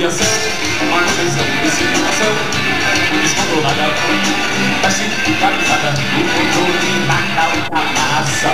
Orientação, manutenção, disciplinação, descontrolada, peste localizada, o controle da massa,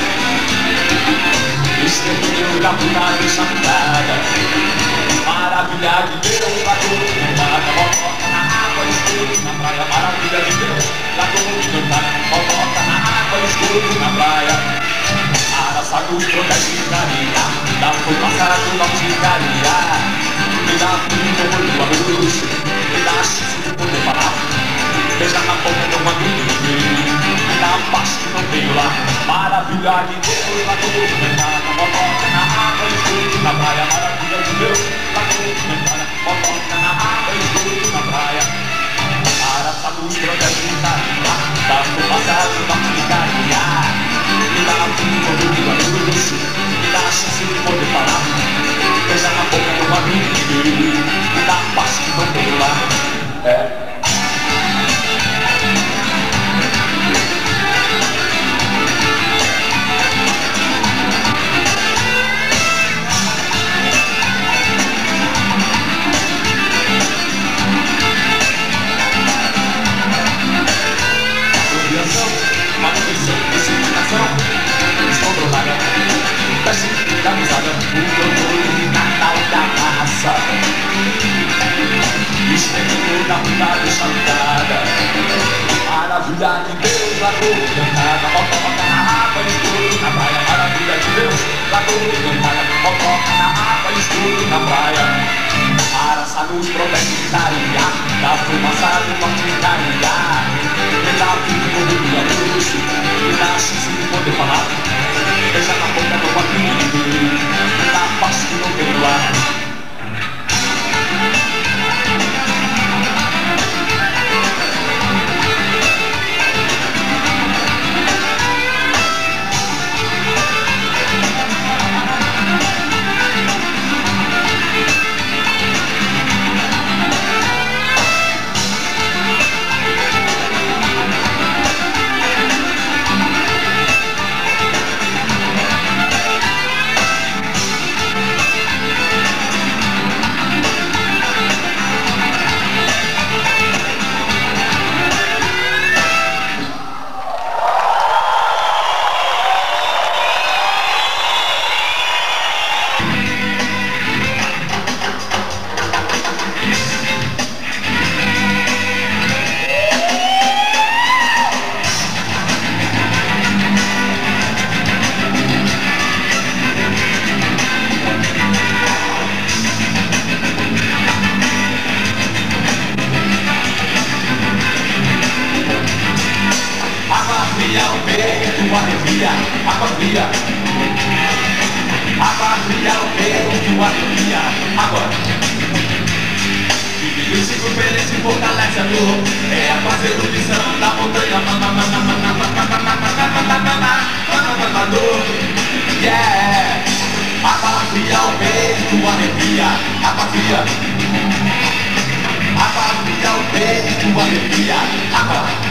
extermínio da vontade chamada, maravilha de Deus, lagoa cantada, motoca na água, escuro na praia, maravilha de Deus, lagoa cantada, motoca na água, escuro na praia. Araçagus protege carinha, dá fumaça do norte carinha, me dá tudo como tua luz, me dá chance de poder falar, beija na boca de uma amiga, me dá paz que não tenho lá, maravilha de Deus, lagoa cantada, motoca na água, escuro na praia, maravilha de Deus, lagoa cantada, motoca na água, escuro na praia. Araçagus protege carinha, dá fumaça do norte carinha, me dá tudo como tua luz, me dá a chance de poder falar, beija na boca de uma amiga, me dá paz que não tenho lá. Manutenção, disciplinação, descontrolada, peste localizada, o controle natal da massa, extermínio da vontade chamada, maravilha de Deus, lagoa cantada, motoca na água, escuro na praia, maravilha de Deus, lagoa cantada, motoca na água, escuro na praia. Araçagus protege carinha, da fumaça do norte carinha, me dá tudo como tua luz, me dá a chance de poder falar, beija na boca do amigo, me dá a paz que não tenho lá. Arrepia, água fria, água fria, o peito, arrepia, água. Vive o ciclo feliz e fortalece a dor, é a quase erudição da montanha, dor, yeah. Água fria, o peito, arrepia, água fria, água fria, o peito, arrepia, água.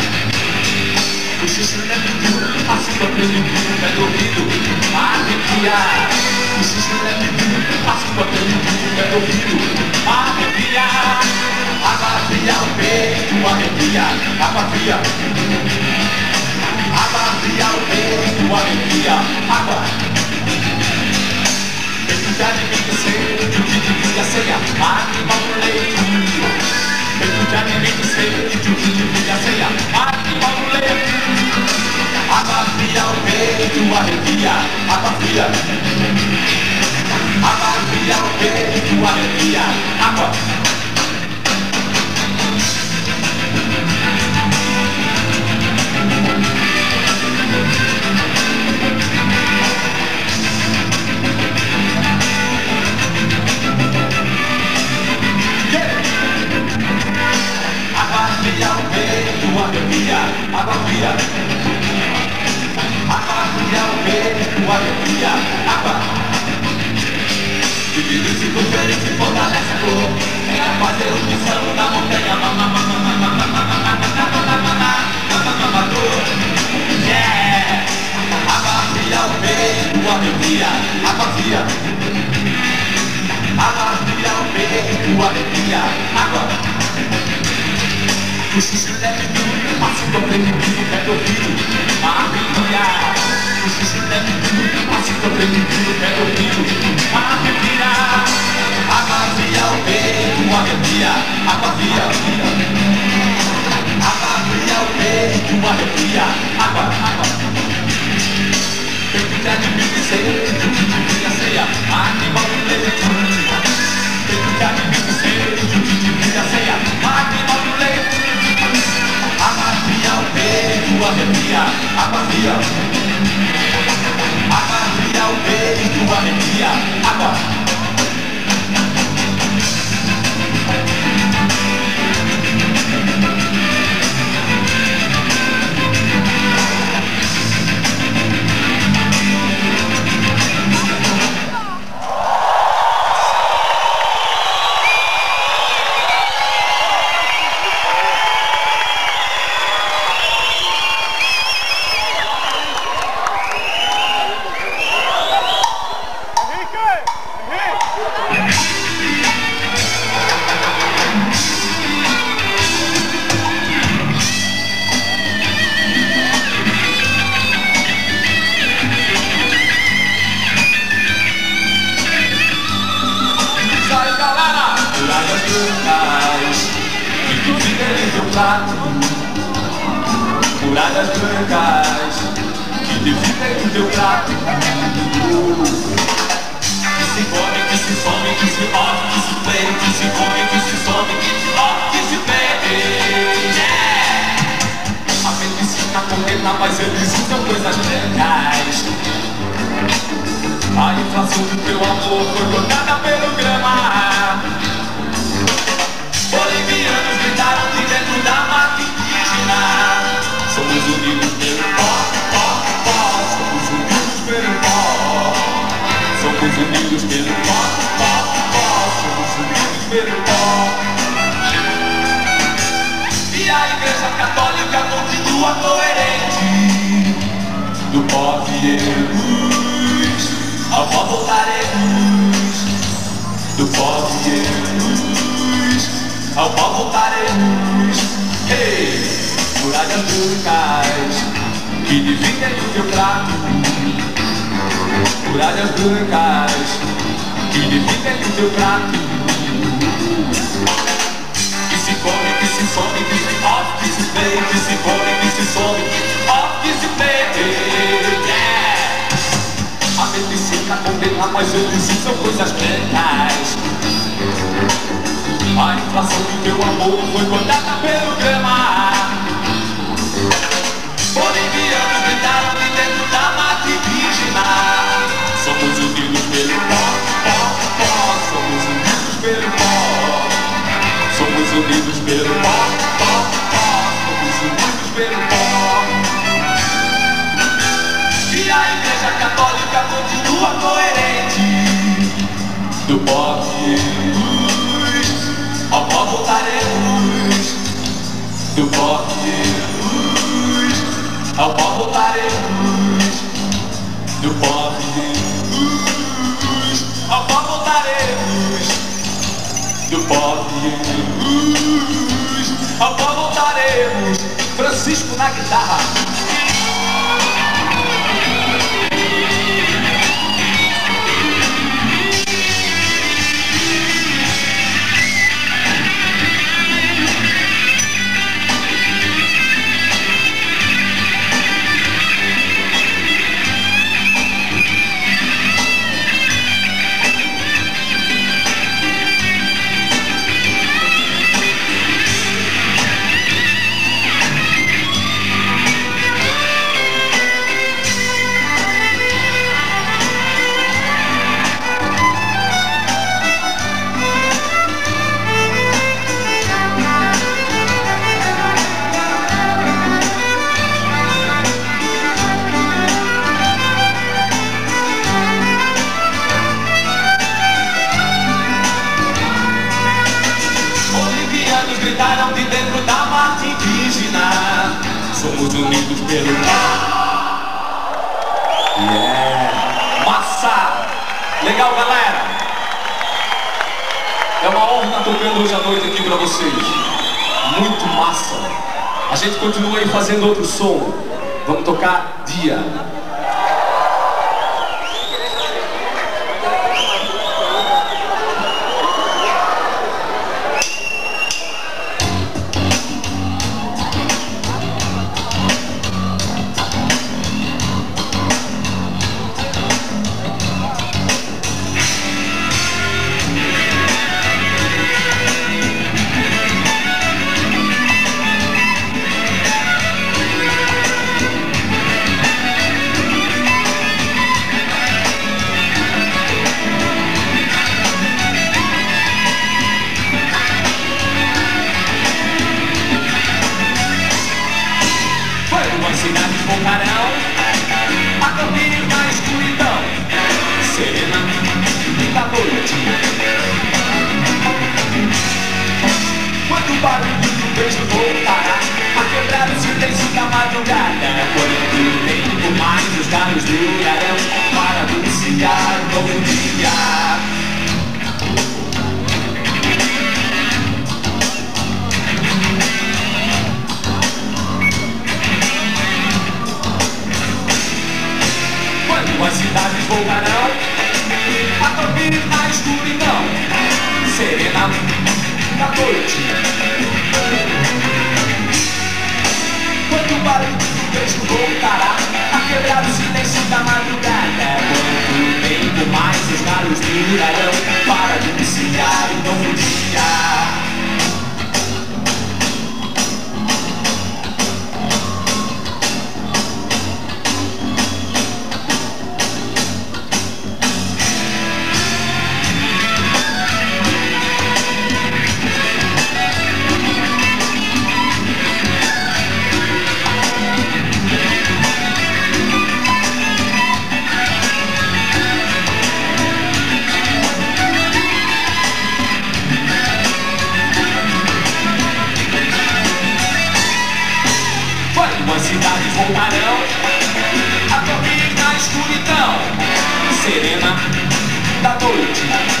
O xixi é duro, a sua pele duro, é dormido, arrepia. O xixi é duro, a sua pele duro, é dormido, arrepia. Água fria, o peito, arrepia, água fria. Água fria, o peito, arrepia, água. Peito de alimento sede, o que divide a ceia, animal no leito. Peito de alimento sede, o que divide a ceia, animal no leito. Água fria, o peito, arrepia, água fria. Água fria, o peito, arrepia, água. Água fria, o peito, arrepia, água fria. Água fria, o peito, arrepia, água. Divide o ciclo feliz e fortalece a cor, é a quase erudição da montanha, dor, yeah. Água fria, o peito, arrepia, água fria. Água fria, o peito, O xixi deve vir, passito proibido, quer ouvir a arrepiar. O xixi deve vir, passito proibido, quer ouvir a arrepiar. Água fria, o peito arrepia, água fria, água fria, o peito arrepia, água. Peito de mim que seja, que ceia, animal do leite. Peito de mim que seja, que ceia, animal do leite. Água fria, o peito arrepia, água fria. Água fria, o peito arrepia, água. Muralhas brancas que dividem o teu prato. Que se come, que se some, que se off, que se play, que se come, que se some, que se off, que se play. Yeah! A medicina condena, mas eles usam coisas brancas. A inflação do teu amor foi cortada pelo grama. Bolivianos gritaram de dentro da mata indígena. Somos unidos pelo pó, pó, pó. Somos unidos pelo pó. Somos unidos pelo pó, pó, pó. Somos unidos pelo pó. E a Igreja Católica continua coerente. Do pó viemos, ao pó voltaremos. Do pó viemos, ao pó voltaremos. Hey! Muralhas brancas que dividem o teu prato. Muralhas brancas que dividem o teu prato. Que se come, que se some, que se off, que se play, que se come, que se some, off, que se play. Yeah! A medicina condena, mas eles usam coisas brancas. A inflação do teu amor foi cortada pelo grama. Bolivianos gritaram de dentro da mata indígena. Somos unidos pelo pó, pó, pó. Somos unidos pelo pó. Somos unidos pelo pó, pó, pó. Somos unidos pelo pó. E a Igreja Católica continua coerente. Do pó viemos, ao pó voltaremos. Do pó viemos, ao pó voltaremos. Do pó viemos, ao pó voltaremos. Do pó viemos, ao pó voltaremos. Francisco na guitarra. Gritaram de dentro da mata indígena. Somos unidos pelo mar. Yeah! Massa! Legal, galera? É uma honra estar tocando hoje à noite aqui pra vocês. Muito massa! A gente continua aí fazendo outro som. Vamos tocar Dia. Cidade voltarão a dormir na escuridão serena da noite. Quando o barulho do beijo voltará a quebrar o silêncio da madrugada, quando o tempo mais os galhos durarão para anunciar um novo dia. As cidades voltarão a dormir na escuridão serena da noite. Quando o barulho do beijo voltará a quebrar o silêncio da madrugada, quanto tempo mais os galhos durarão para anunciar um novo dia. As cidades voltarão a dormir na escuridão serena da noite.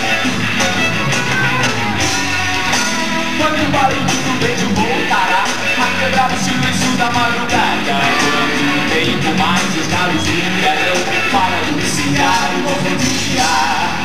Quando o barulho do beijo voltará a quebrar o silêncio da madrugada, quanto tempo mais os galhos durarão para anunciar um novo dia.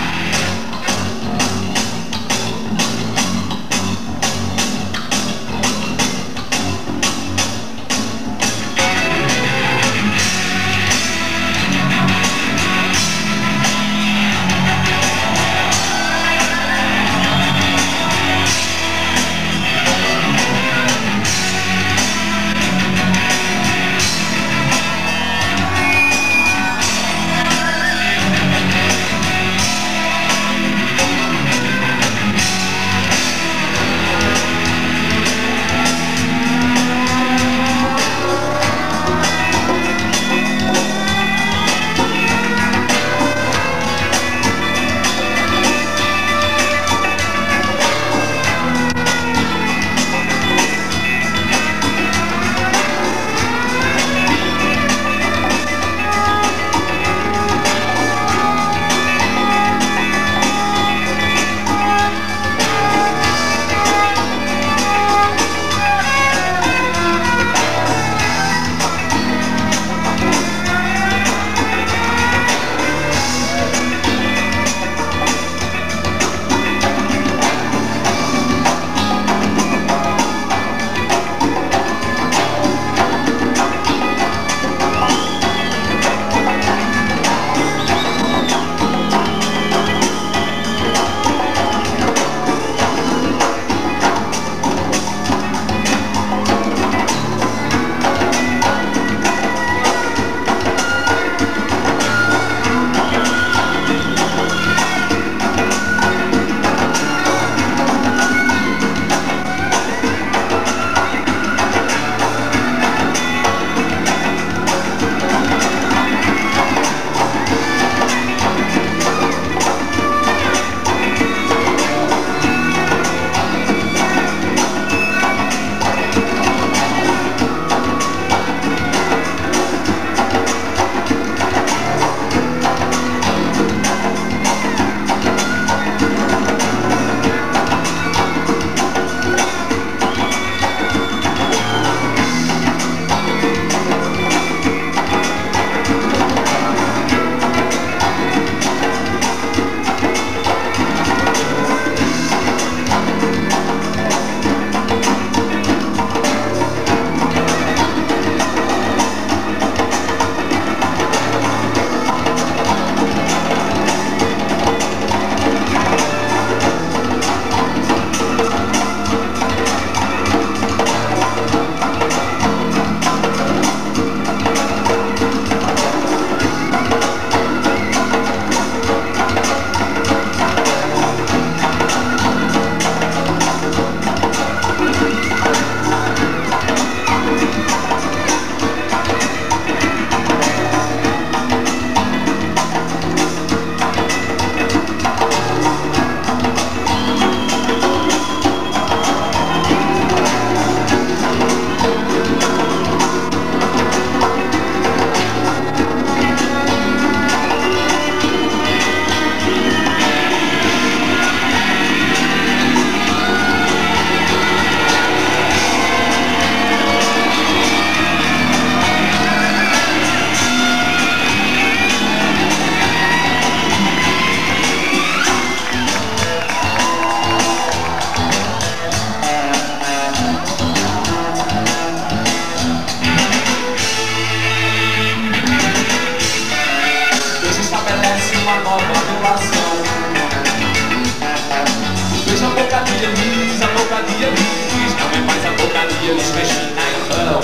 céu.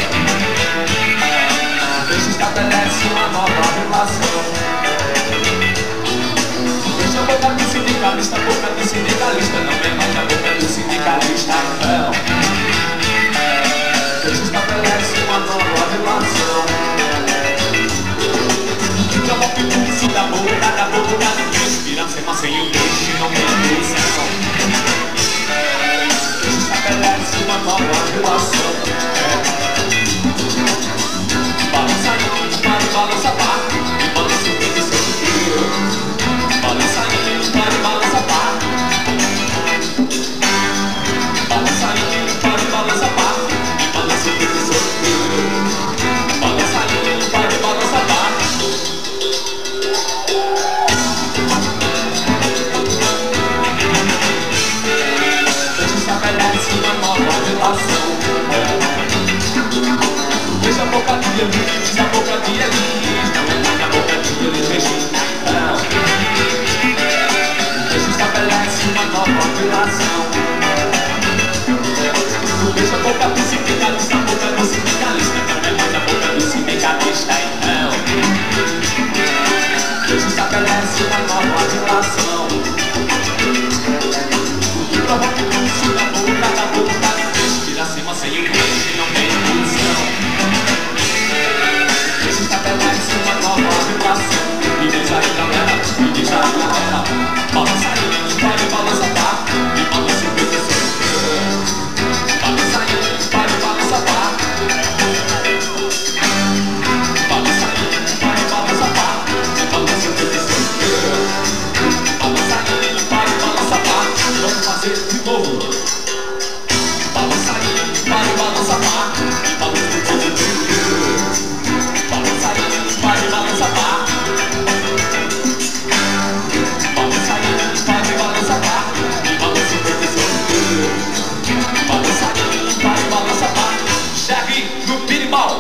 Deixa estabelece uma nova relação. Deixa a boca do sindicalista, a boca do sindicalista. Não é mais a boca do sindicalista, não. Deixa estabelece uma nova relação. Joga o pulso da boca, respira sem macio, deixe não tem ilusão. Deixa estabelece uma nova relação. Balança não, para e balança pá, e balança o que de seu futuro. Balança não, para e balança pá. Balança não, para e balança pá, e balança o que de seu futuro. Balança não, para e balança pá. Estabelece uma nova relação. Deixa a boca de Elis, a boca de Elis. Não é mais a boca de Elis Regina, não. Deixa estabelece uma nova relação. Deixa a boca do sindicalista, a boca do sindicalista. Não é mais a boca do sindicalista, não. Deixa estabelece uma nova relação. Provoca o pulso da boca, respira acima sem o peixe, não tem ilusão. Deixa estabelece uma nova relação. E diz aí galera, e diz aí galera. Balança aí, para e balança pá, e balança o que de seu futuro. Balança aí, para e balança pá. Balança aí, para e balança pá, e balança o que de seu futuro. Balança aí, para e balança pá. Vamos fazer de novo. Balança aí, para e balança pá, e balança o que de seu futuro. Balança aí, para e balança pá. Balança aí, para e balança pá, e balança o que de seu futuro. Balança aí, para e balança pá. Chegue no pirimbau.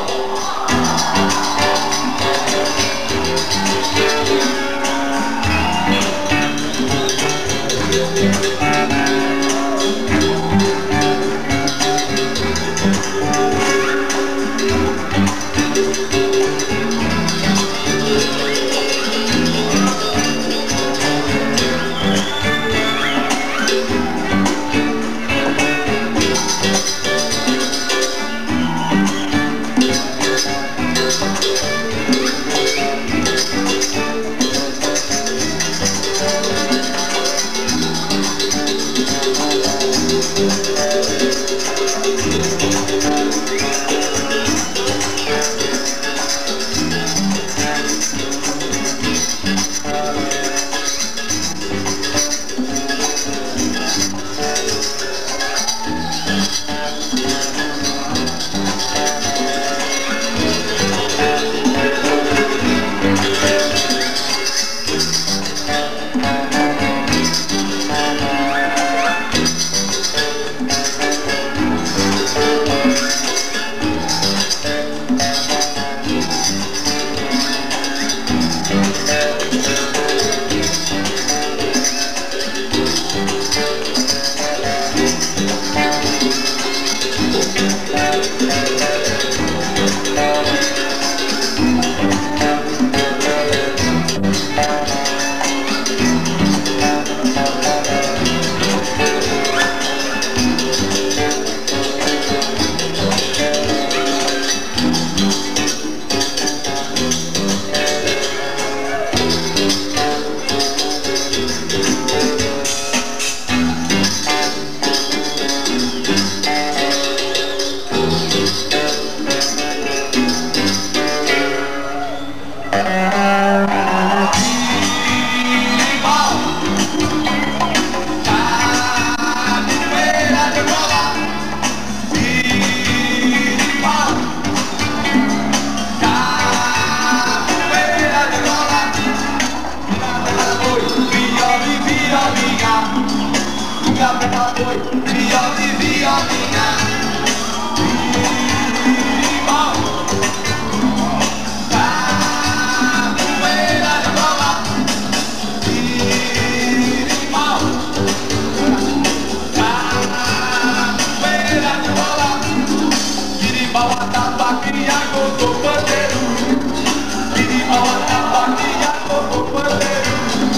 Birimbau, atabaquia, gogô, pandeiro. Birimbau, atabaquia, gogô, pandeiro.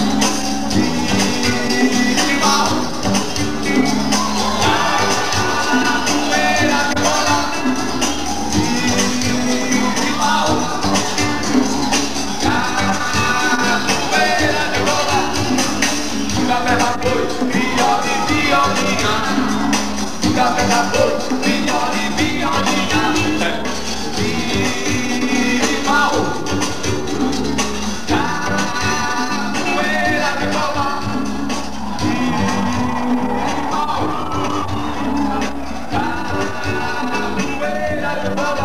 Birimbau, capoeira de bola. Birimbau, capoeira de bola. Café da boi, viola e violinha. Café da boi, viola e violinha. Birimbau, capoeira de bola. Birimbau, capoeira de bola.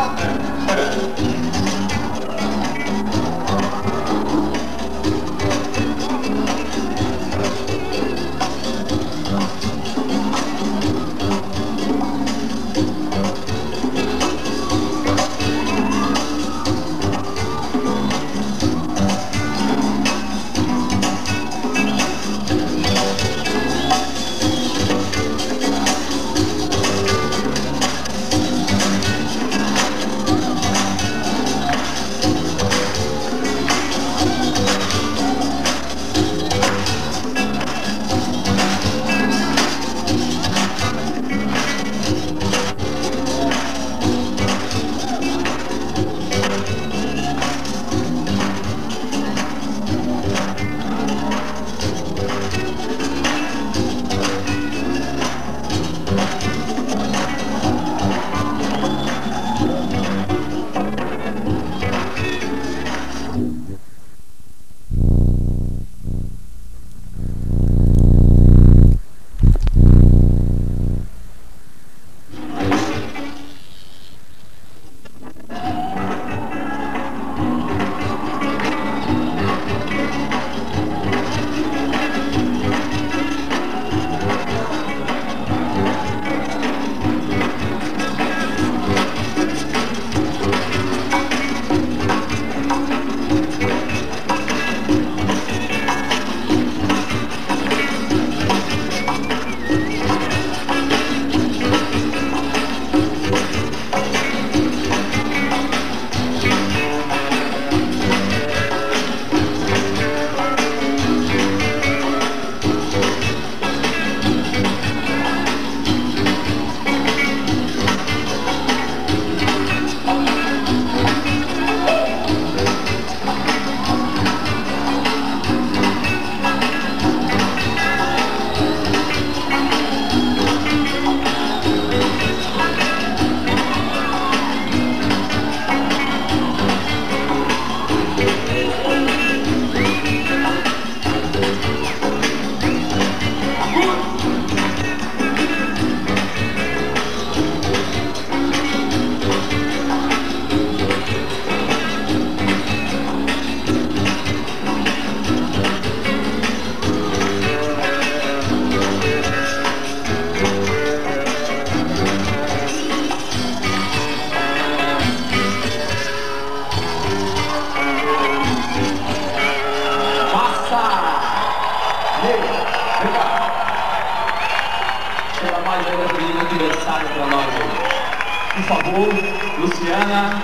Aniversário para nós hoje. Por favor, Luciana.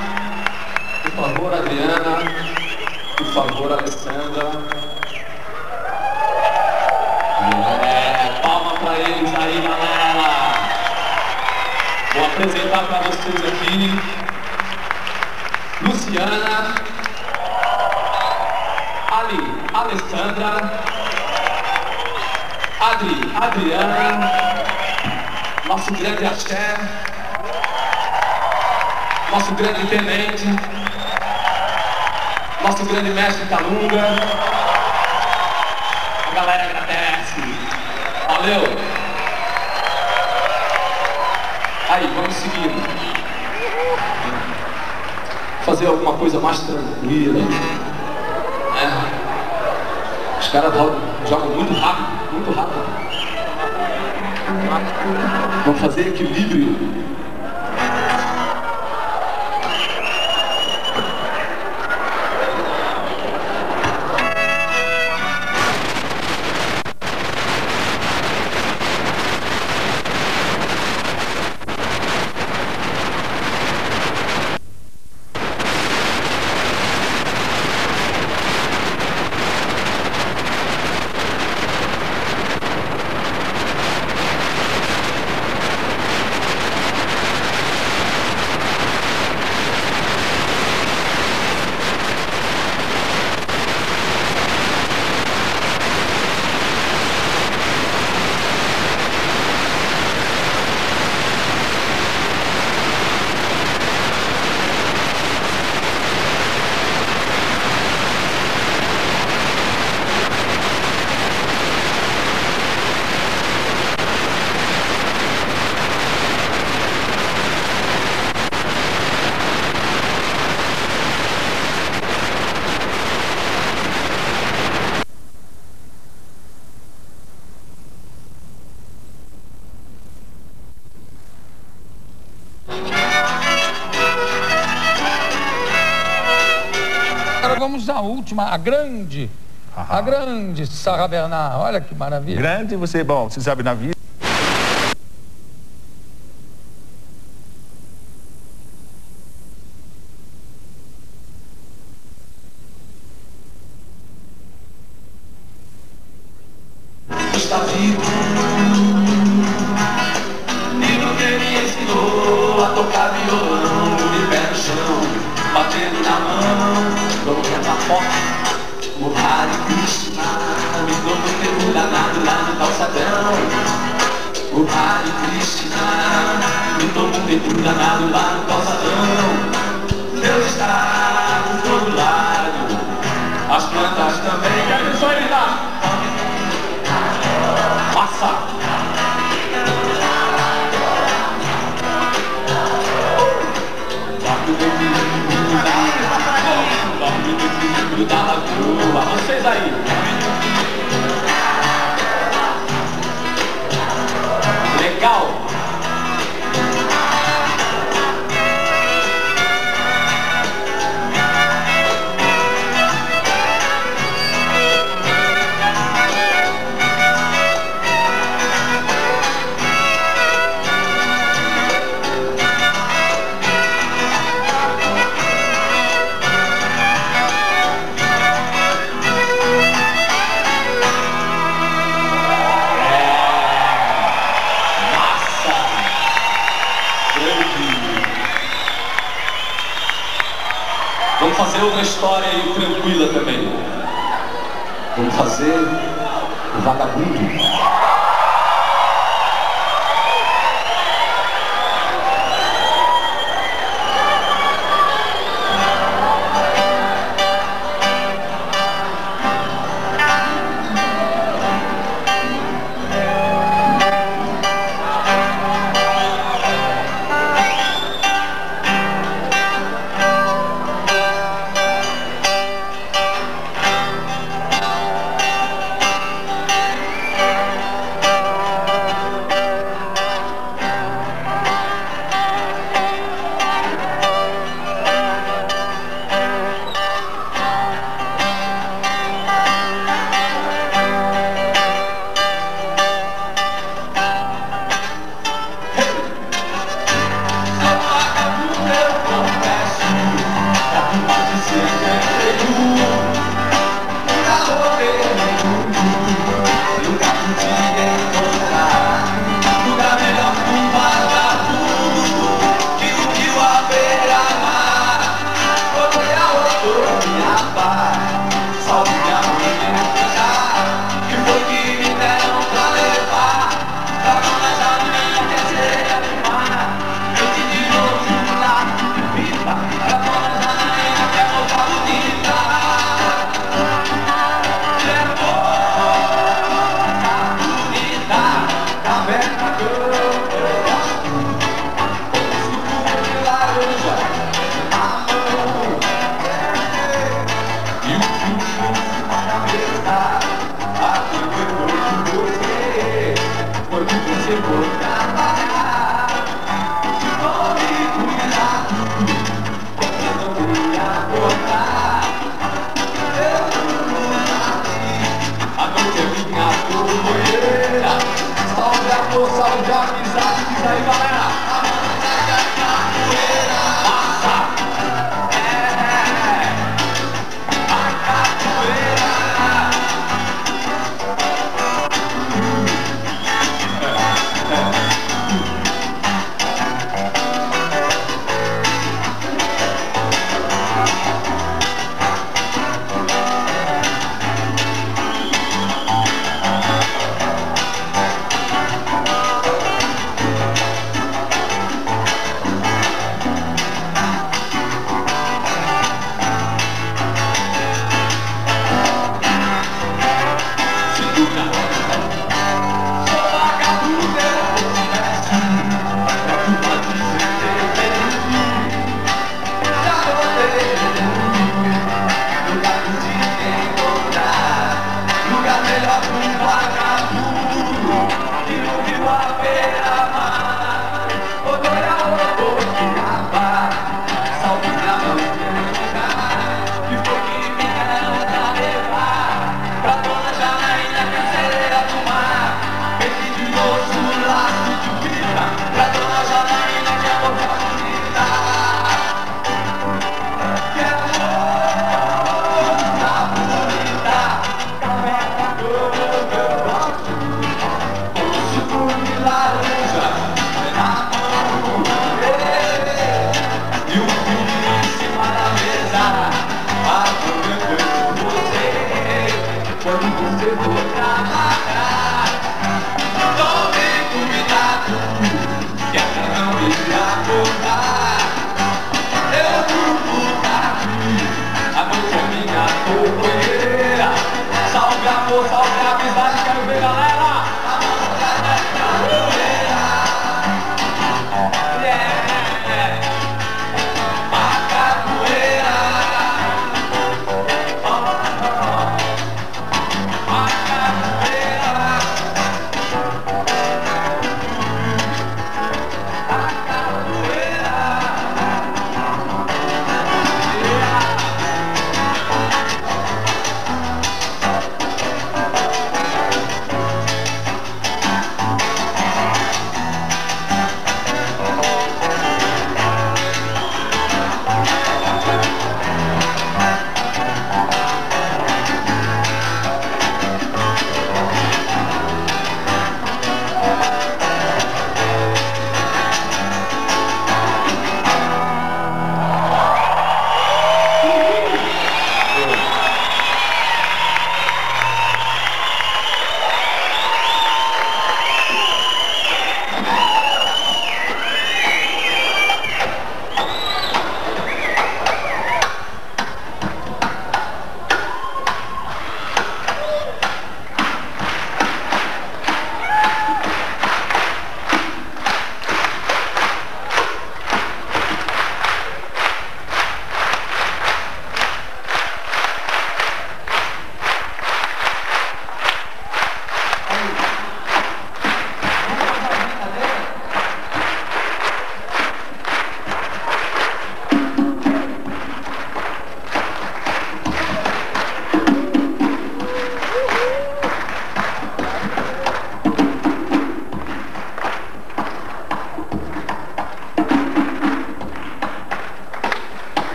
Por favor, Adriana. Por favor, Alessandra. Palma para eles aí, galera. Vou apresentar para vocês aqui Luciana, Alessandra, Adriana, nosso grande axé, nosso grande tenente, nosso grande mestre Calunga. A galera agradece. Valeu. Aí, vamos seguir. Fazer alguma coisa mais tranquila. Os caras jogam muito rápido, muito rápido. Vamos fazer equilíbrio. vamos à última, a grande Sarah Bernard. Olha que maravilha. Grande, você sabe, na vida. Está vivo. Menino que me ensinou a tocar violão, de pé no chão, batendo na mão, tocando a porta, o Hare Krishna, me dou um tempo danado lá no calçadão. O Hare Krishna, me dou um tempo danado lá no calçadão. Deus está por todo lado, as plantas também. Que abençoe ele lá. Passa! Dorme da lagoa. Vocês aí. Legal! Vamos fazer outra história aí tranquila também. Vamos fazer o Vagabundo.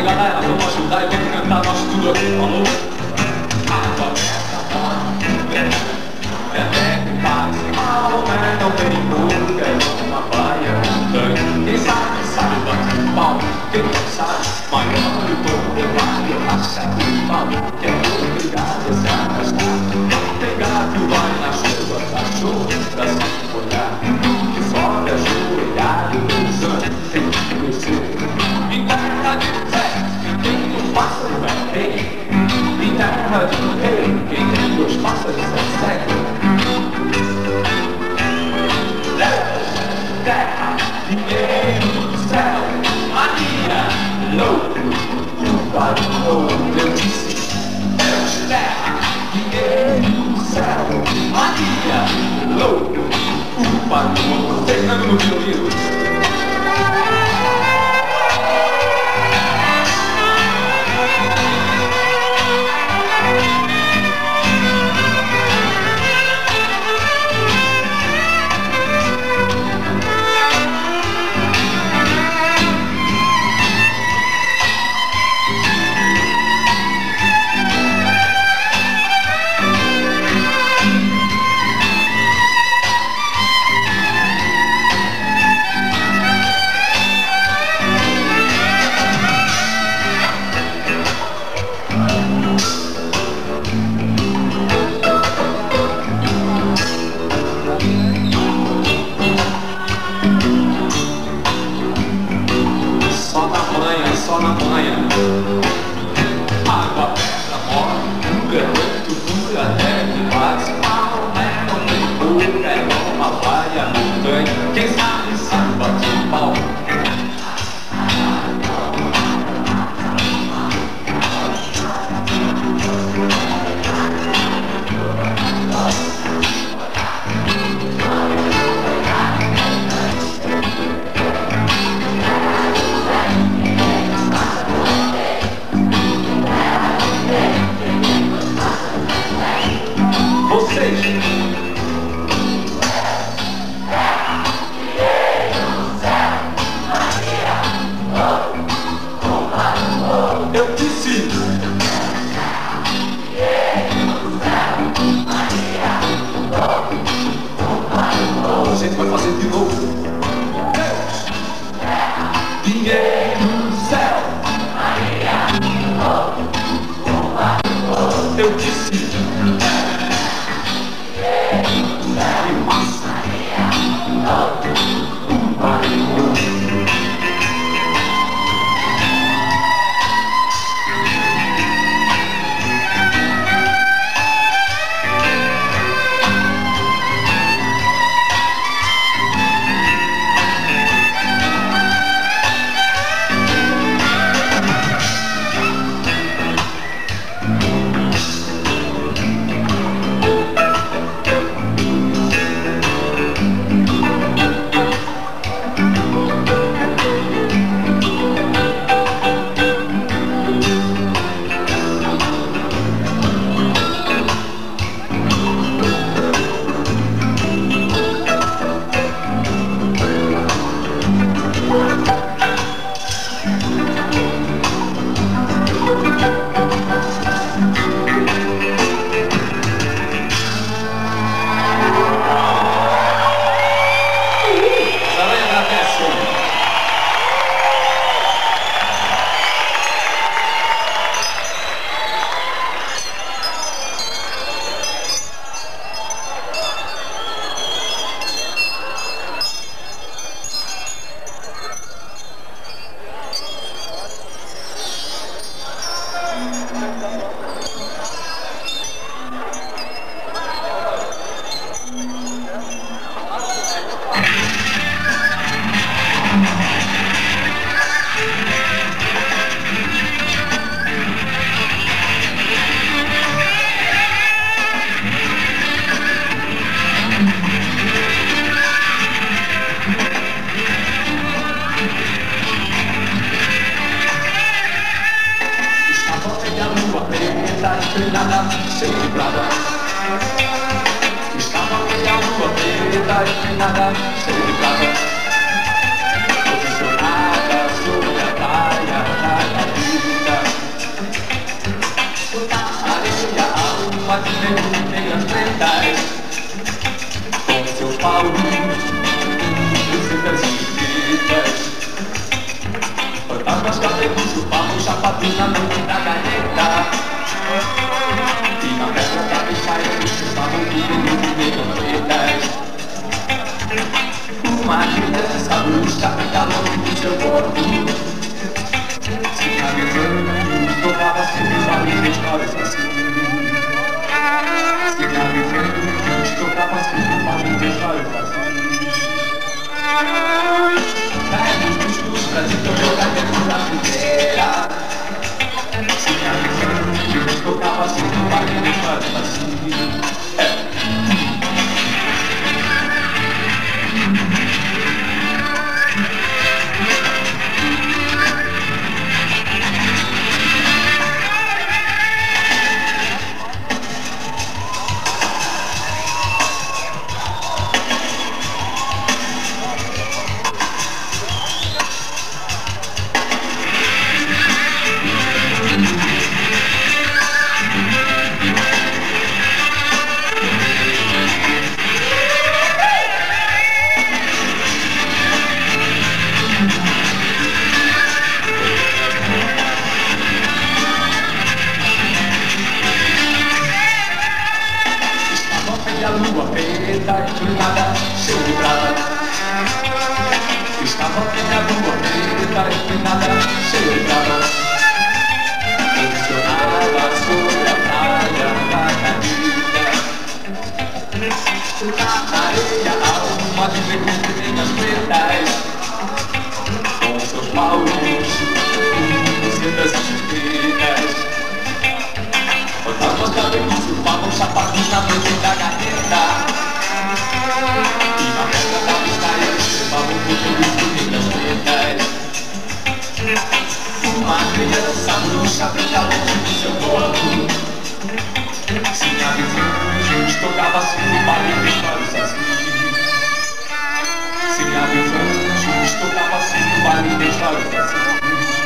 galera, vamos ajudar e vamos cantar nós tudo aqui, falou? Água aberta, Bebeco, paz, Maomé, não tem nunca, é uma baia, montanha. Quem sabe, bate um pau. Quem não sabe, maior do todo, eu acho que pau. Que é obrigado a se arrastar. Tem gato, vai na chuva, cachorro, pra se molhar. Que sobe ajoelhado, usando, tem que crescer. Em terra de fé, quem tem dois pássaros é rei. Em terra de rei, quem tem dois pássaros é cego. Terra, dinheiro do céu, Maria, louco, o barulho, eu disse, Deus, terra, dinheiro do céu, Maria, louco, o barulho, Fernando no violino. Só na manhã, água, pedra, mole, garoto, dura, leve, bate, Maomé, não tem cura, é uma vaia, montanha. Quem sabe, bate um pau. Eu disse, a gente vai fazer de novo. Deus, dinheiro do céu, eu disse, e massa, Nada celebrada. Estava meia lua preta e nada celebrada. Posicionada sobre a praia da vida. sapatos na noite da caneta. E na pedra da bichaia que estavam tudo negociadas. Uma criança bruxa calando no seu corpo. Se navegando, tocava sempre várias histórias assim. Se navegando, tocava sempre várias histórias assim. Velhos bichos pra se jogar dentro da fogueira. Se navegando, tocava sempre várias histórias assim. A lua preta inclinada, celebrada. Estava a lua preta inclinada, celebrada. Posicionada sobre a praia da Canida. Na areia algumas negrinhas pretas, com seus paulos, sedas suspeitas. Botava os cabelos, surfavam sapatos na frente da caneta. E na pedra da bichaia observavam conteúdo das pretas. Uma criança bruxa brincava no seu corpo. Se avisando, tocava assim no baile de histórias assim. Se avisando, tocava assim no baile de histórias assim.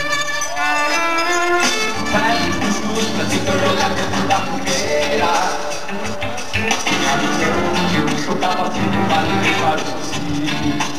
Velhos buscos pra se jogar dentro da fogueira. A visão que eu chocava assim no vale de histórias assim.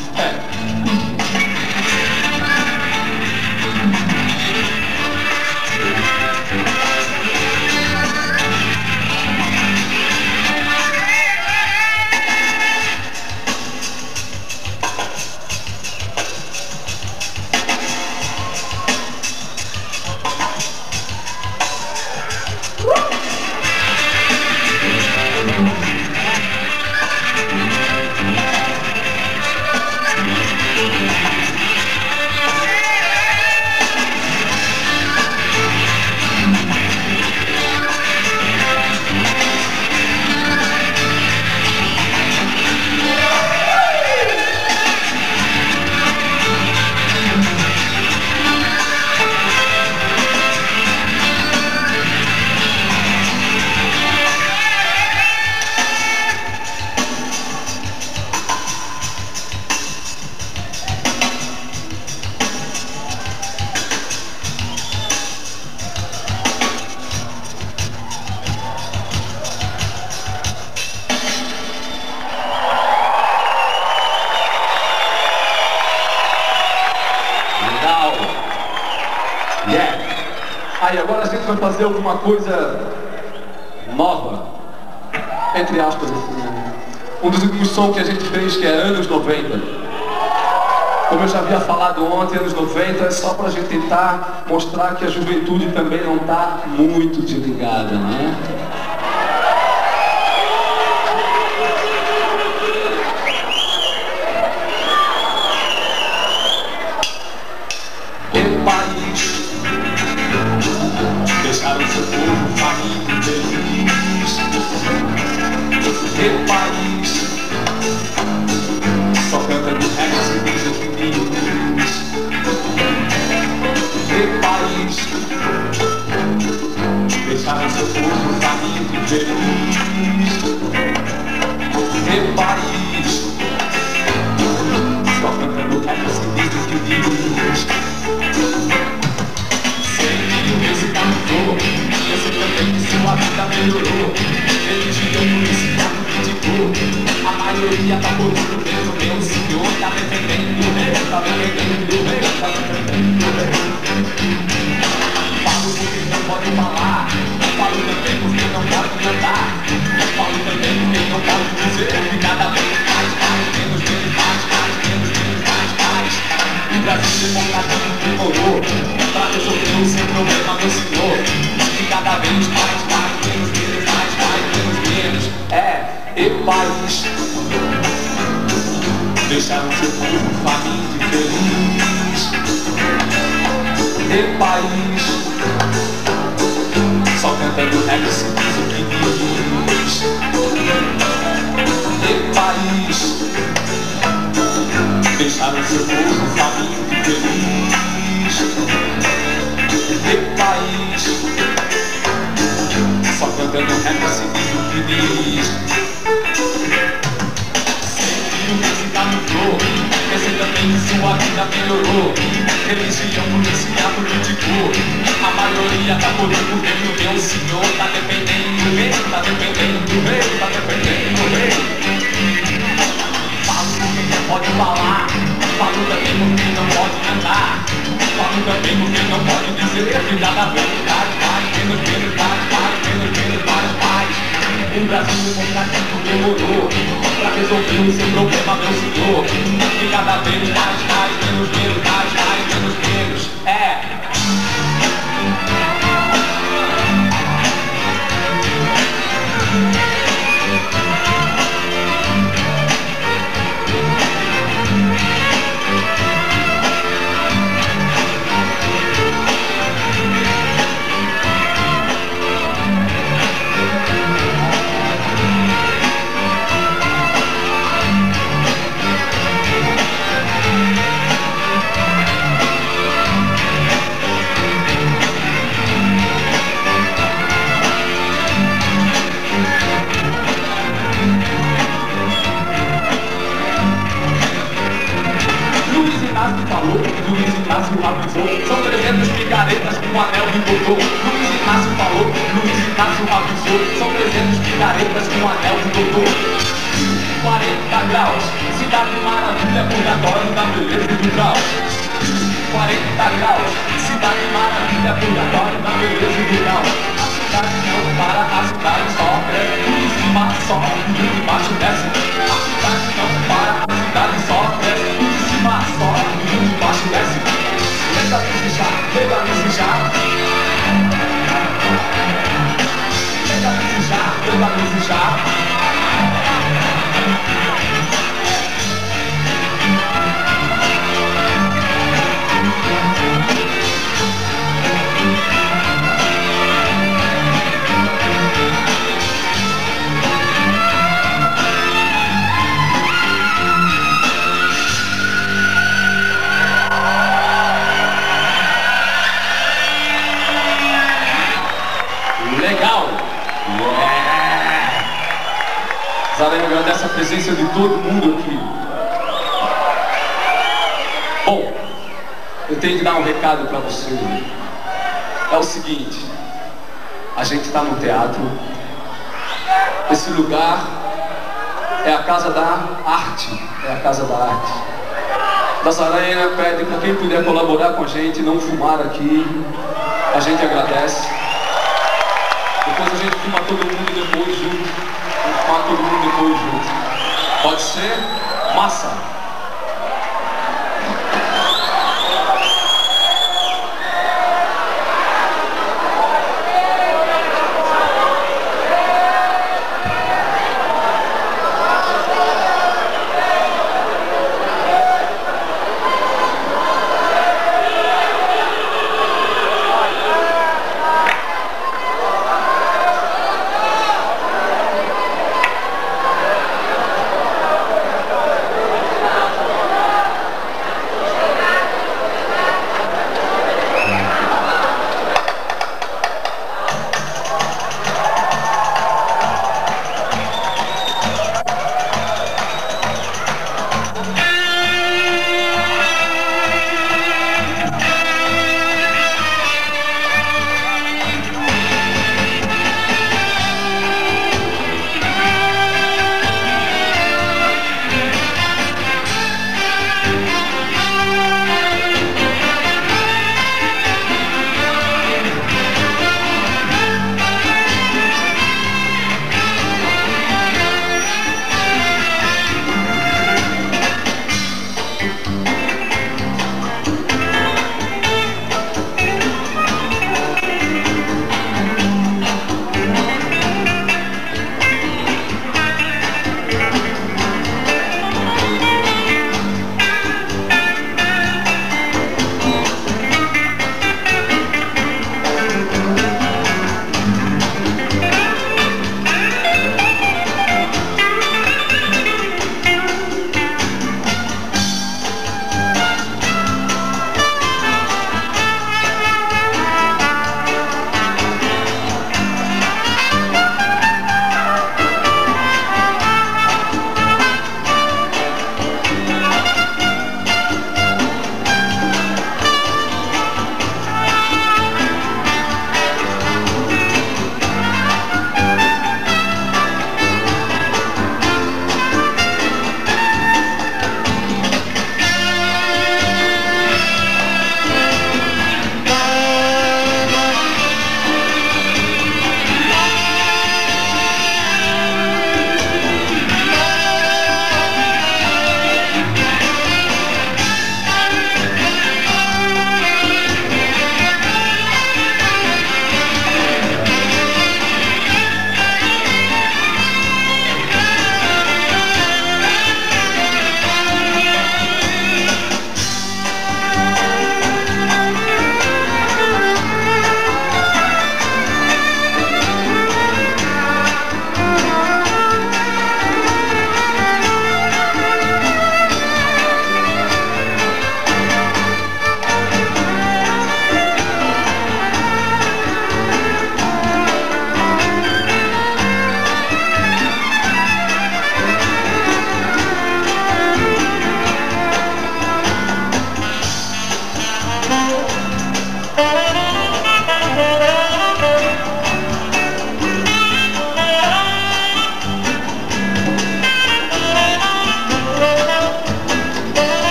Aí agora a gente vai fazer alguma coisa nova, entre aspas, assim, né? Um dos últimos sons que a gente fez, que é anos 90. Como eu já havia falado ontem, anos 90 é só pra gente tentar mostrar que a juventude também não tá muito desligada, né? O país deixaram seu povo faminto e feliz. O país só canta do resto e diz o feliz. O país deixaram seu povo faminto e feliz. O país só canta do resto e diz o feliz. Você também que sua vida melhorou. Religião, polícia, criticou. A maioria tá por isso mesmo. Meu senhor tá defendendo o rei. Tá defendendo o rei. Tá defendendo o rei. E país, só cantando rap se diz o que diz. E país, deixaram seu povo faminto e feliz. E país, só cantando rap se diz o que diz. Sempre o música mudou, esse também sua vida melhorou. Religião policial criticou, a maioria tá podendo ver o meu senhor. Tá dependendo do rei, tá dependendo do rei, tá dependendo do rei. Falo com quem não pode falar, falo também com quem não pode andar, falo também com quem não pode dizer que nada vem. Faz, menos, faz. O Brasil democrático demorou pra resolver o seu problema, meu senhor. E cada vez mais, menos, menos. Luiz Inácio avisou, são 300 picaretas com um anel de doutor. Luiz Inácio falou, Luiz Inácio avisou, são 300 picaretas com um anel de doutor. 40 graus, cidade maravilha, purgatório da beleza e do grau. 40 graus, cidade maravilha, purgatório da beleza e do grau. A cidade não para, a cidade só cresce, de cima sobe, de baixo desce. A cidade não para, a cidade só cresce, de cima sobe, de baixo desce. Legalize já, legalize já. Legalize já, legalize já. Legal! Zarema agradece a presença de todo mundo aqui. Bom, eu tenho que dar um recado para você. É o seguinte, a gente está no teatro. Esse lugar é a casa da arte. É a casa da arte. Nazarena pede para quem puder colaborar com a gente, não fumar aqui. A gente agradece. Depois a gente fuma todo mundo depois junto. Vamos fumar todo mundo depois junto. Pode ser? Massa!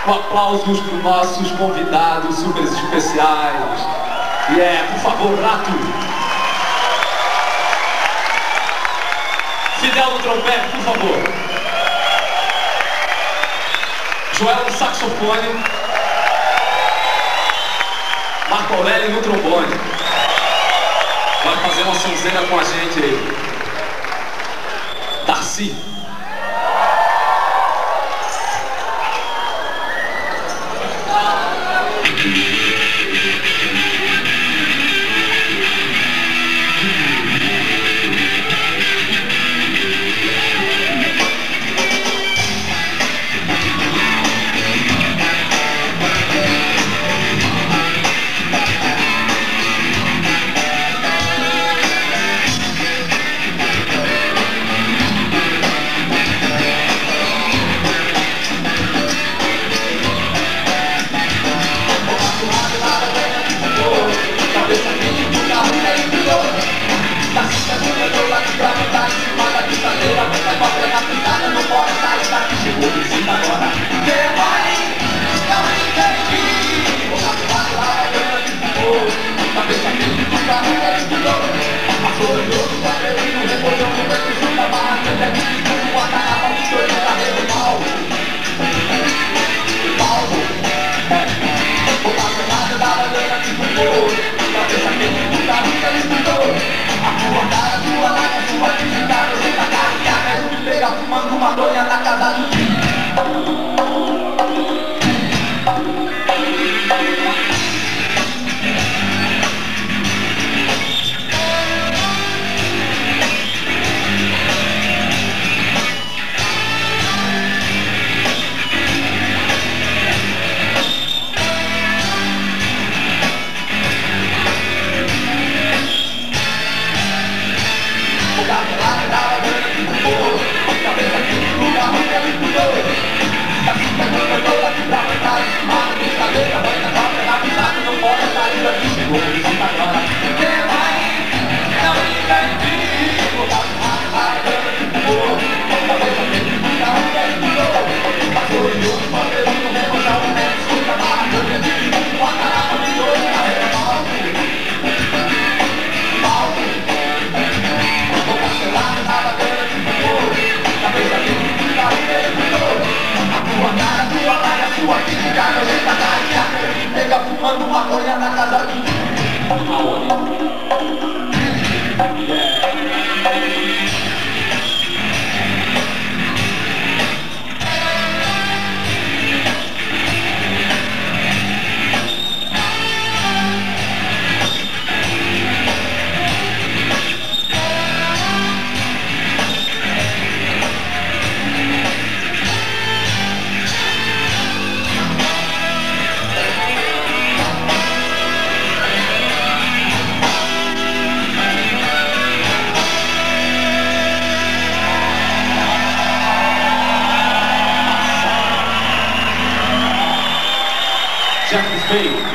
Aplausos para os nossos convidados super especiais. Por favor, Rato. Fidel no trompete, por favor. Joel no saxofone. Marco Aurélio no trombone. Vai fazer uma sonzeira com a gente aí. Darcy. Fumando maconha na casa do fumando maconha na casa do Jack Bay.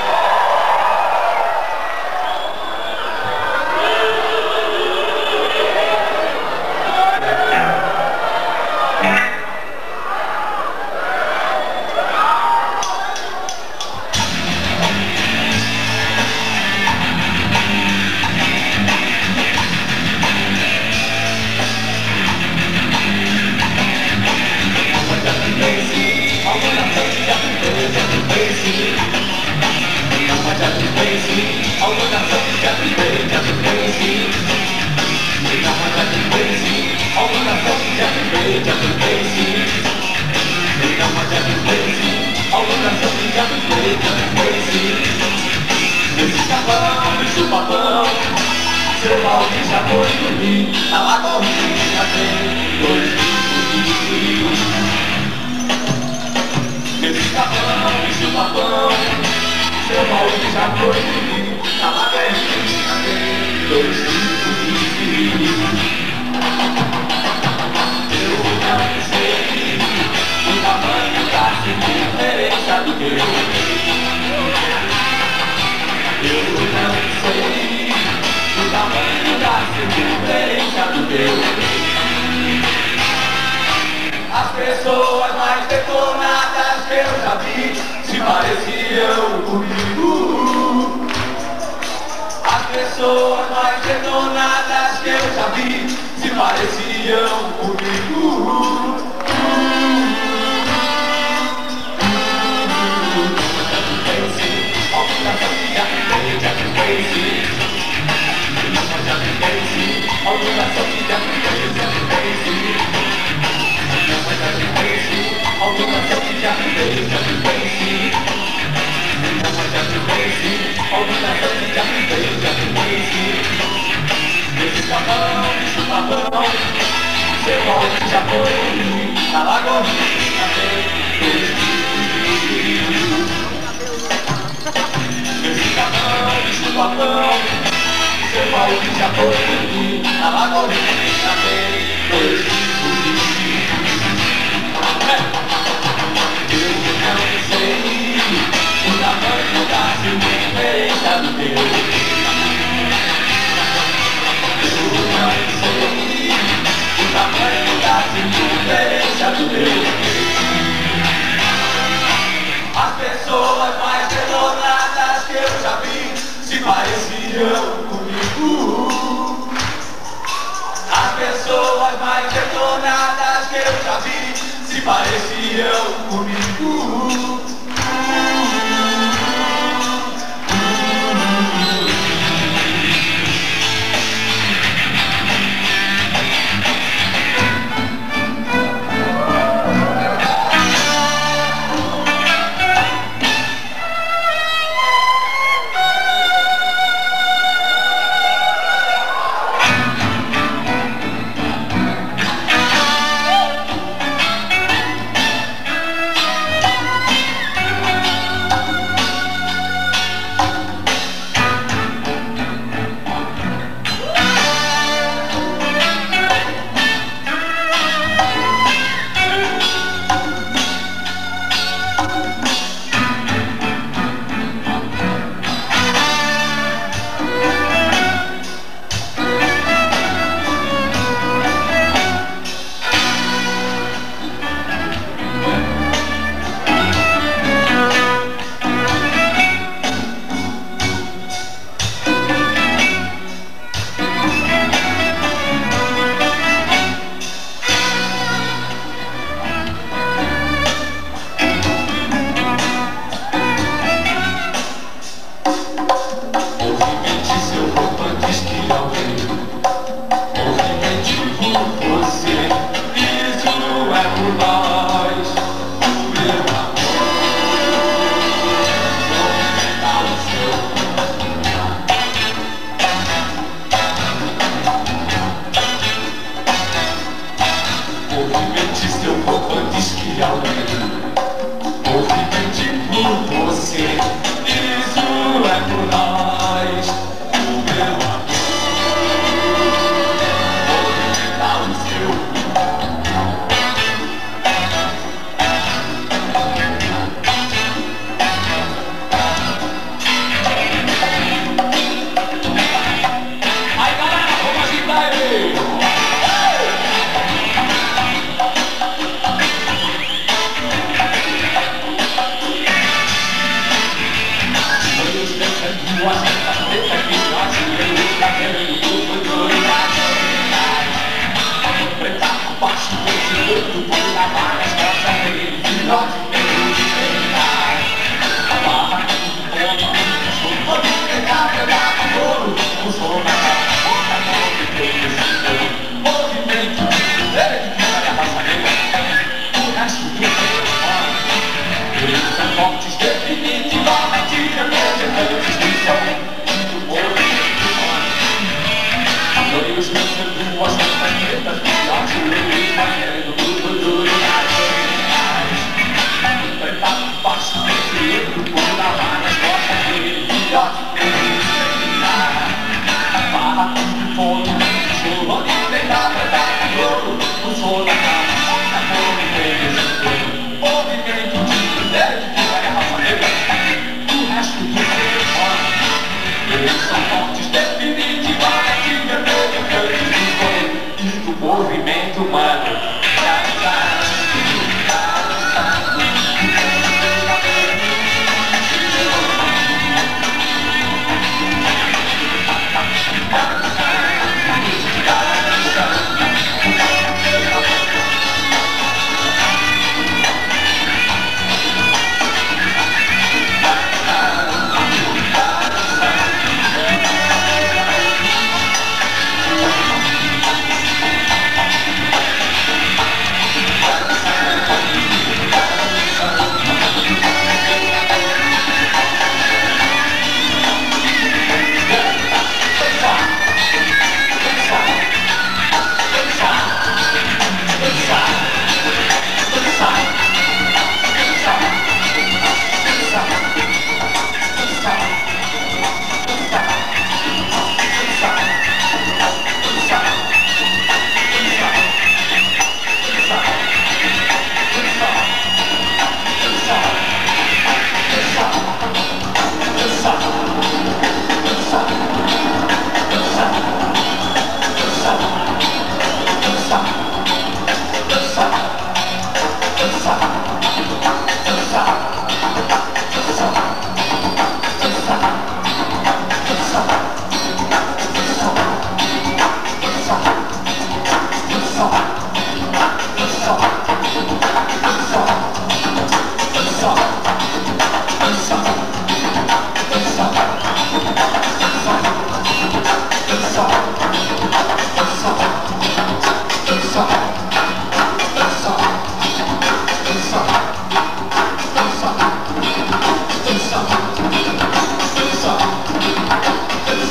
Nesse cavalo de chupapão, seu balde já foi dormir. Na lagoinha tem 2 rios. Nesse cavalo de chupapão, seu balde já foi dormir. Na lagoinha tem 2 rios. Eu não sei o tamanho da circunferência do meu. Eu não sei o tamanho da circunferência do teu. As pessoas mais detonadas que eu já pareciam comigo. As pessoas mais detonadas que eu já vi se pareciam comigo. Seu molde já foi na lagoinha esse capão de chupapão. Seu molde já foi na lagoinha dois tipos de eu não sei o tamanho da diferença do teu. As pessoas mais detonadas que eu já vi se pareciam comigo. As pessoas mais detonadas que eu já vi se pareciam comigo.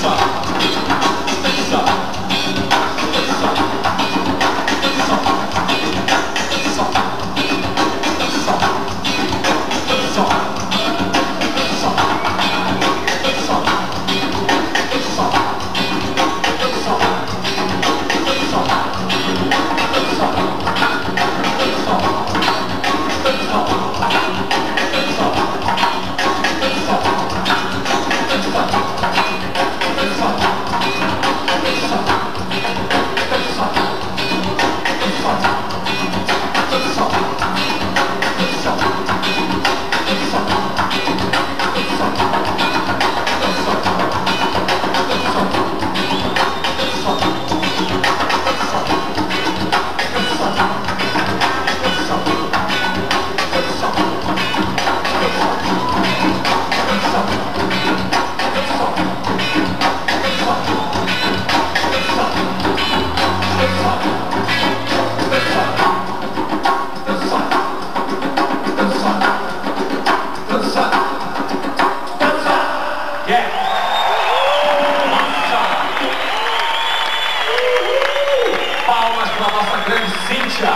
Palmas para a nossa grande Cíntia.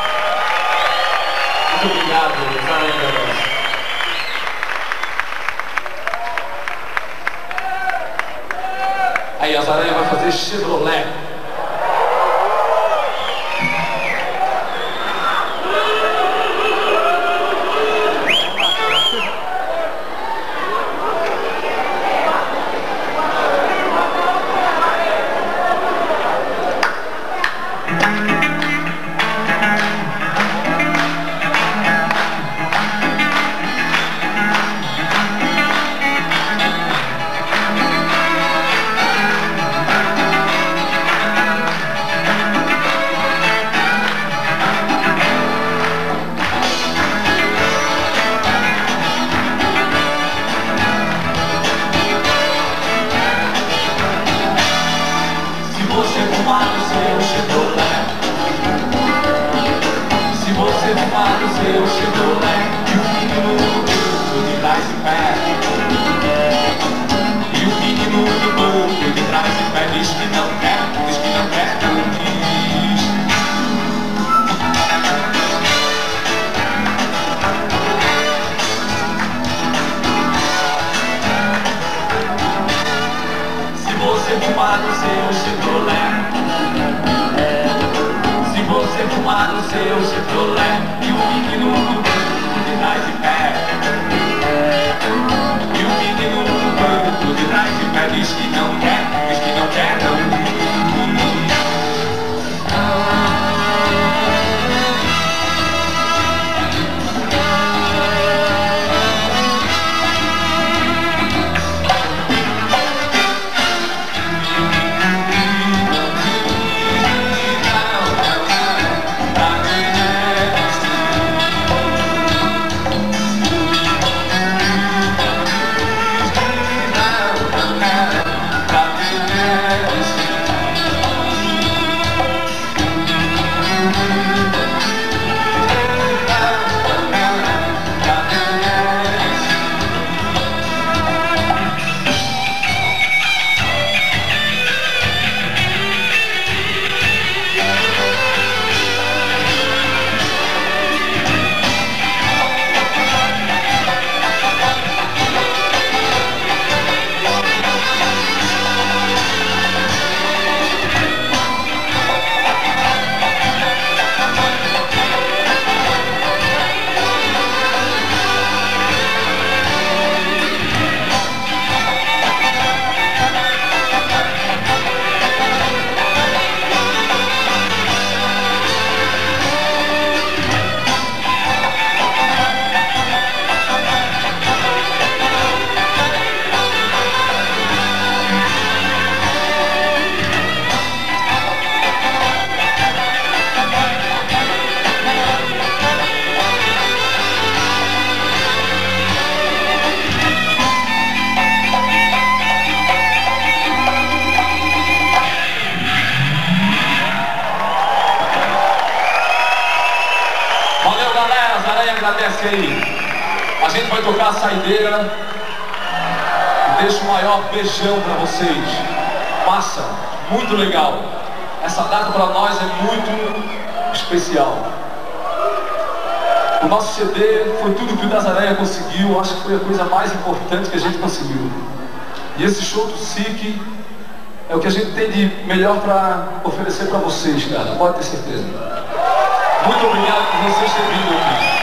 Muito obrigado, Zarangas. Aí a Zaranha vai fazer Chevrolet. Seu Chevrolet e o menino no banco de trás de pé. E o menino no banco de trás de pé diz que não quer, não diz. Se você fumar no seu Chevrolet, se você fumar no seu Chevrolet e o menino no banco de trás de pé, e o menino no banco de trás de pé diz que não quer, não diz. Agradece aí. A gente vai tocar a saideira. deixo o maior beijão pra vocês. Massa, muito legal. Essa data pra nós é muito especial. O nosso CD foi tudo que o Das Aranha conseguiu. Acho que foi a coisa mais importante que a gente conseguiu. E esse show do SIC é o que a gente tem de melhor pra oferecer pra vocês, cara. Pode ter certeza. Muito obrigado por vocês terem vindo aqui.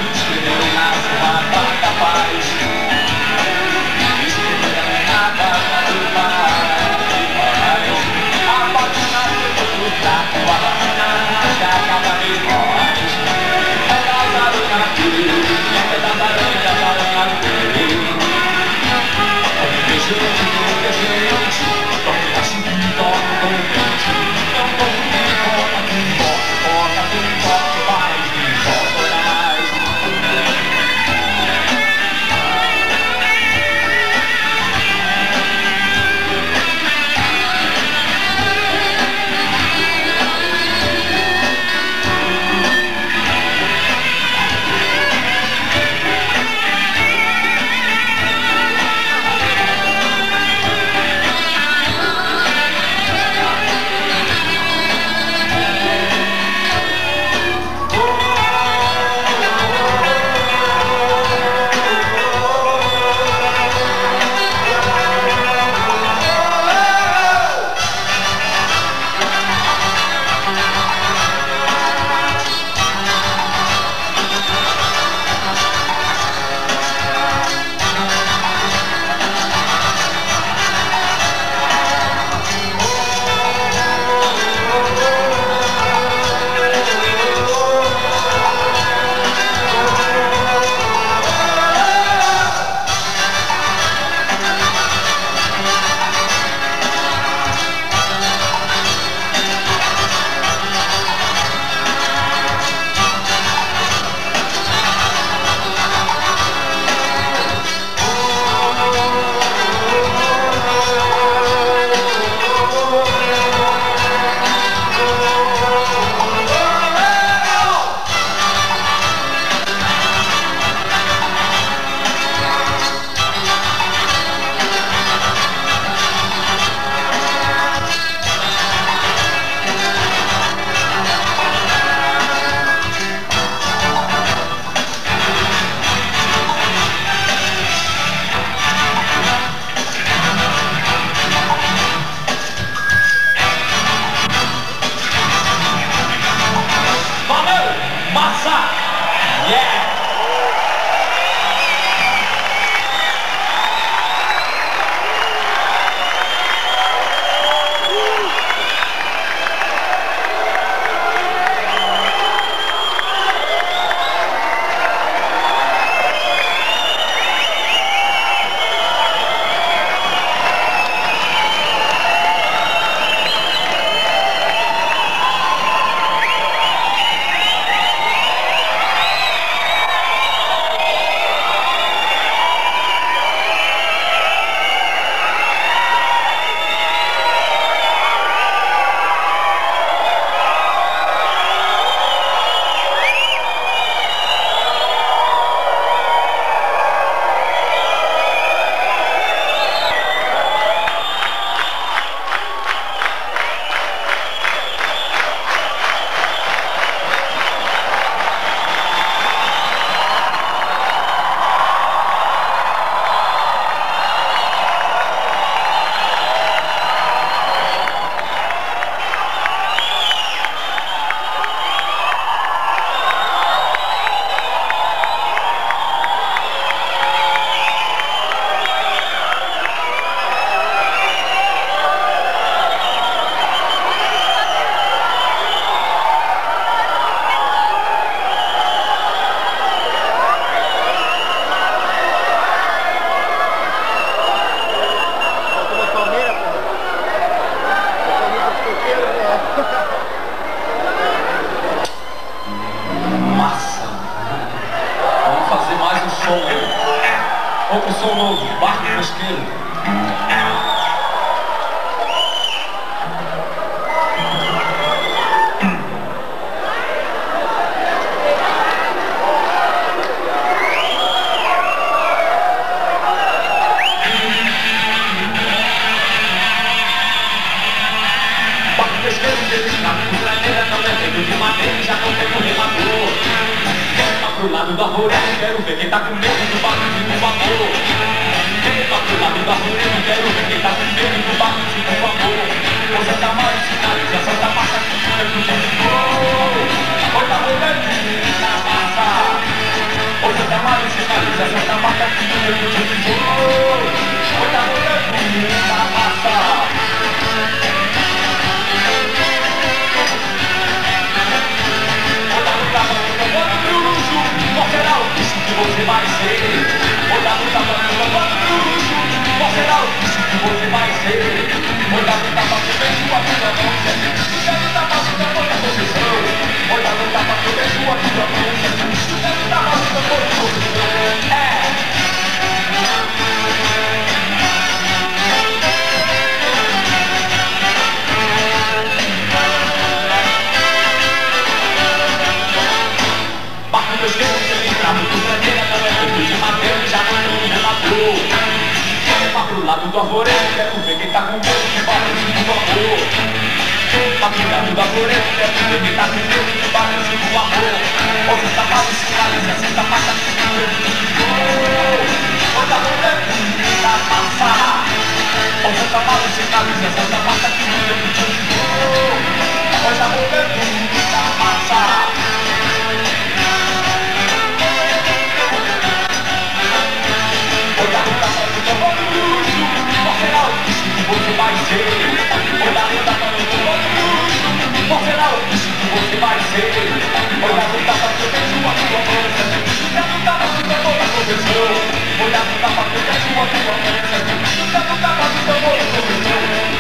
Nada vento de madeira já não tem um remador. Rema pro lado do arvoredo, quero ver quem tá com medo do barulho do amor. Rema pro lado do arvoredo, quero ver quem tá com medo do barulho do amor. O Santa Maria sinaliza, Santa Massa que fica com o oi, tá rolando na massa. O Santa Maria sinaliza, Santa Massa que fica com o oi, tá rolando na massa. Qual será o bicho que você vai ser? Olha no tamanho, qual será o bicho que você vai ser? Olha no tamanho, vejo a tua mão. Fica no tamanho da tua posição. Olha no tamanho, vejo a tua mão. Fica no tamanho da tua posição. Barco dos guerreiros, ele escravo do bandeira, não é feito de madeira, já não tem um remador. Rema pro lado do arvoredo, quero ver quem tá com medo de barulho do amor. Rema pro lado do arvoredo, quero ver quem tá com medo de barulho do amor. O Santa Maria sinaliza, Santa Massa que fica oi, tá rolando na massa. O Santa Maria sinaliza, Santa Massa que fica oi, tá rolando na massa. Olha no tamanho do bruxo, qual será o bicho que você vai ser? Olha no tamanho do bruxo, qual será o bicho que você vai ser? Olha no tamanho do beijo, a tua mão. Fica no tamanho da tua profissão. Olha no tamanho do beijo, a tua mão. Fica no tamanho da tua profissão.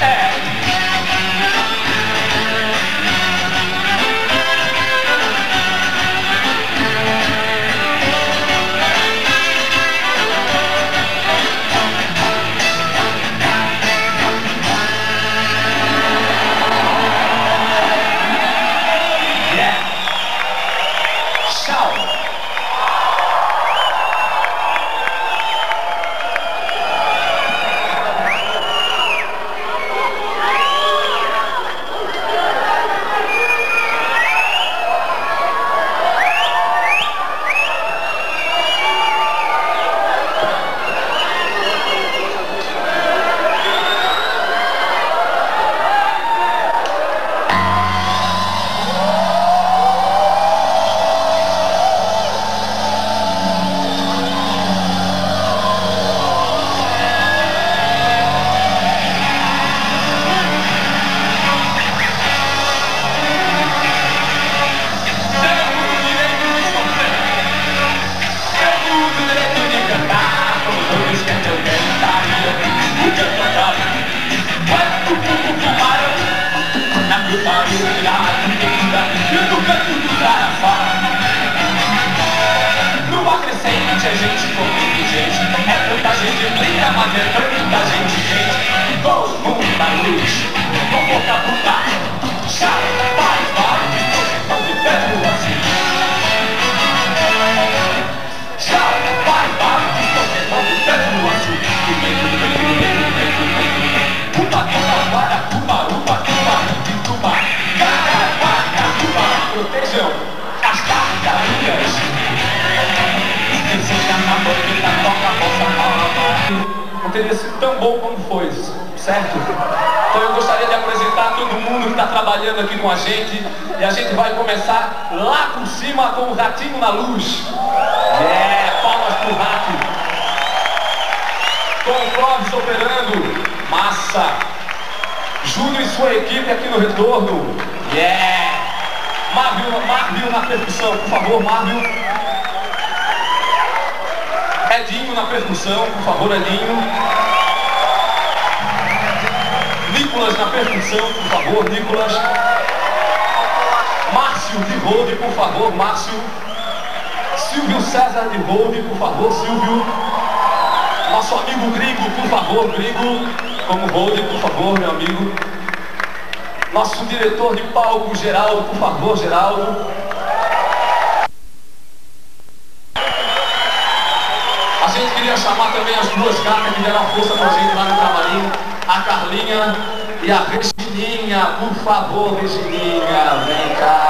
Lua crescente, a gente come gente. É tanta gente, brilha, mas é tanta gente. Todo mundo da luz, com boca puta. Já faz vários, estou vivendo assim. Já faz vários, estou vivendo assim. Cuba, para, Cuba, protejam as tartarugas. Não teria sido tão bom como foi, certo? Então eu gostaria de apresentar todo mundo que está trabalhando aqui com a gente. E a gente vai começar lá por cima com o Ratinho na Luz. Palmas pro Rato. Com o Clóvis operando. Massa. Júnior e sua equipe aqui no retorno. Marvio na percussão, por favor, Marvio. Edinho na percussão, por favor, Edinho. Nicolas na percussão, por favor, Nicolas. Márcio de Rode, por favor, Márcio. Silvio César de Rode, por favor, Silvio. Nosso amigo Gringo, por favor, Gringo. Como Rode, por favor, meu amigo. Nosso diretor de palco, Geraldo, por favor, Geraldo. A gente queria chamar também as duas gatas que deram força pra gente lá no camarim. A Carlinha e a Regininha. Por favor, Regininha, vem cá.